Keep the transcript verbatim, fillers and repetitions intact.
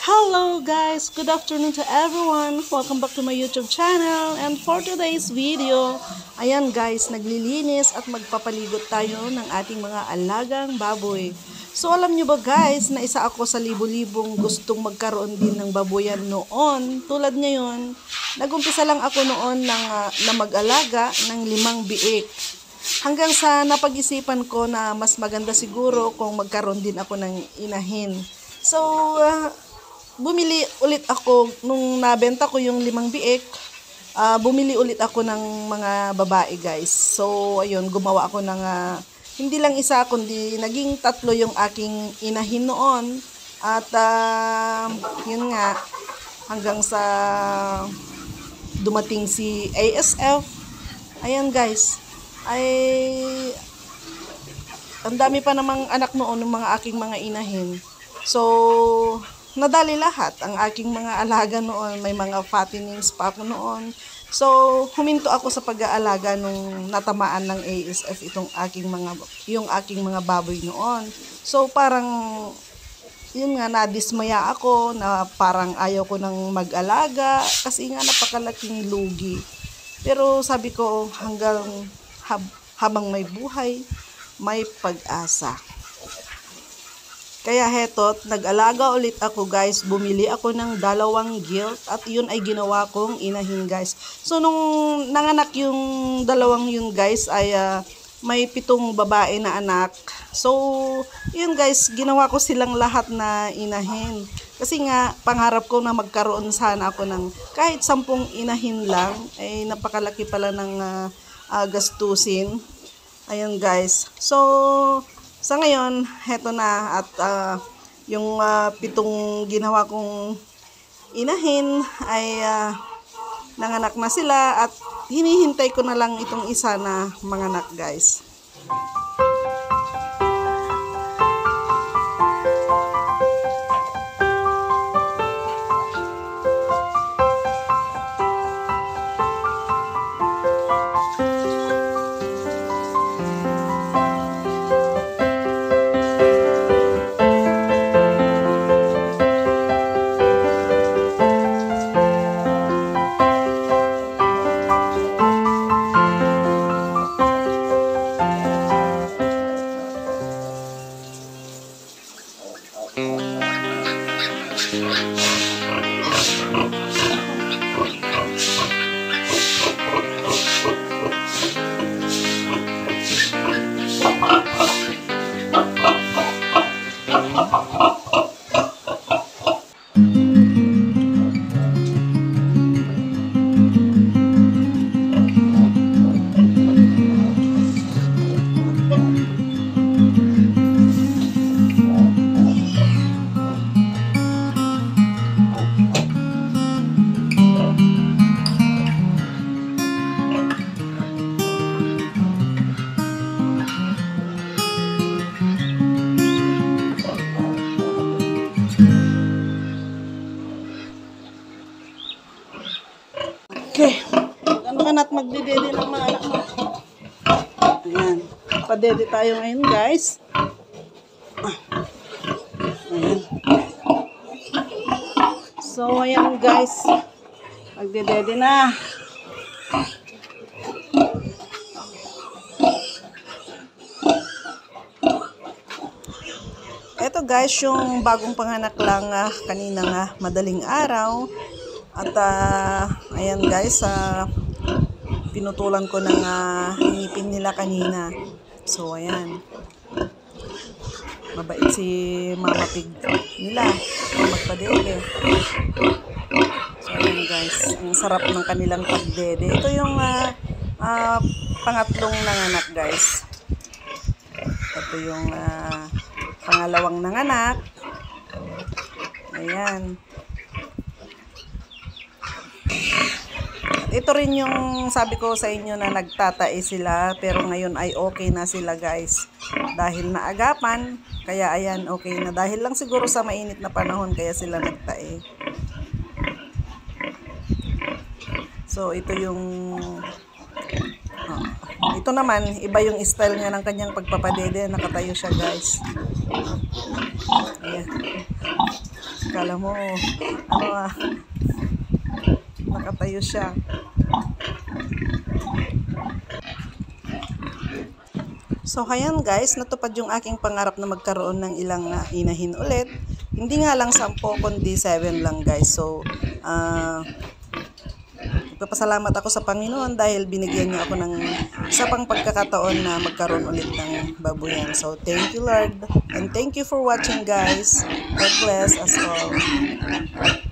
Hello guys! Good afternoon to everyone! Welcome back to my YouTube channel. And for today's video, ayan guys, naglilinis at magpapaligot tayo ng ating mga alagang baboy. So alam nyo ba guys, na isa ako sa libo-libong gustong magkaroon din ng baboyan noon. Tulad ngayon, nagumpisa lang ako noon ng, uh, na mag-alaga ng limang biik. Hanggang sa napag-isipan ko na mas maganda siguro kung magkaroon din ako ng inahin. So, uh, bumili ulit ako, nung nabenta ko yung limang biik, uh, bumili ulit ako ng mga babae guys. So, ayun, gumawa ako ng, uh, hindi lang isa, kundi naging tatlo yung aking inahin noon. At, uh, yun nga, hanggang sa dumating si A S F. Ayan guys, ay ang dami pa namang anak noon ng mga aking mga inahin. So, nadali lahat ang aking mga alaga noon. May mga fattenings pa ako noon. So, huminto ako sa pag-aalaga nung natamaan ng A S F itong aking mga, yung aking mga baboy noon. So, parang, yun nga, nadismaya ako na parang ayaw ko nang mag-alaga kasi nga napakalaking lugi. Pero sabi ko, hanggang hab, habang may buhay, may pag-asa. Kaya hetot, nag-alaga ulit ako guys, bumili ako ng dalawang gilt at yun ay ginawa kong inahin guys. So nung nanganak yung dalawang yun guys ay uh, may pitong babae na anak. So yun guys, ginawa ko silang lahat na inahin. Kasi nga pangarap ko na magkaroon sana ako ng kahit sampung inahin lang, ay napakalaki pala ng uh, uh, gastusin. Ayun guys. So sa ngayon, heto na at uh, yung uh, pitong ginawa kong inahin ay uh, nanganak na sila at hinihintay ko na lang itong isa na manganak guys. Okay, ano ka na't magdidede ng mga anak mo? Ayan, padede tayo ngayon guys. Ayan. So, ayan guys, magdidede na. Ito guys, yung bagong panganak lang uh, kanina nga, madaling araw. At uh, ayan guys, uh, pinutulan ko ng uh, ngipin nila kanina. So ayan, mabait si Mama Pig nila magpadede. So ayan guys, ang sarap ng kanilang pagdede. Ito yung uh, uh, pangatlong nanganak guys. Ito yung uh, pangalawang nanganak. Ayan. Ito rin yung sabi ko sa inyo na nagtatae sila, pero ngayon ay okay na sila guys. Dahil naagapan, kaya ayan, okay na. Dahil lang siguro sa mainit na panahon, kaya sila nagtae. So ito yung, oh, ito naman, iba yung style niya ng kanyang pagpapadede. Nakatayo siya guys. Ayan. Kala mo, ano ah, nakatayo siya. So, ayan guys, natupad yung aking pangarap na magkaroon ng ilang uh, inahin ulit. Hindi nga lang sampo, kundi seven lang guys. So, ah... Uh, Nagpapasalamat ako sa Panginoon dahil binigyan niya ako ng isa pang pagkakataon na magkaroon ulit ng babuyan. So, thank you Lord. And thank you for watching guys. God bless us all.